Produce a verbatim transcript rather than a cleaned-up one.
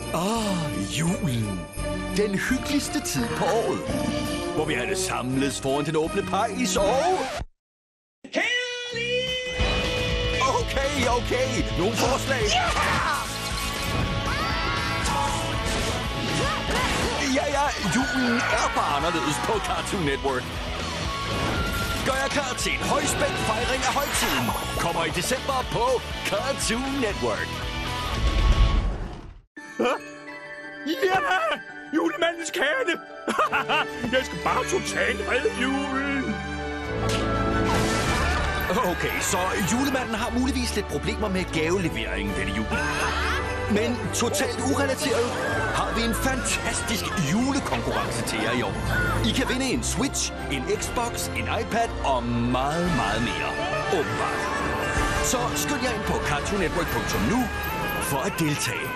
Ah, julen. Den hyggeligste tid på året. Hvor vi alle samles foran den åbne pejs og... Okay, okay. Nogle forslag? Ja, ja. Julen er bare anderledes på Cartoon Network. Gør jeg klar til en højspændt fejring af højtiden. Kommer i december på Cartoon Network. Ja! Julemandens kane! Jeg skal bare totalt redde julen! Okay, så julemanden har muligvis lidt problemer med gaveleveringen denne jul. Men totalt urelateret har vi en fantastisk julekonkurrence til jer i år. I kan vinde en Switch, en Xbox, en iPad og meget, meget mere. Åbenbart. Så skynd jer ind på cartoon network punktum nu for at deltage.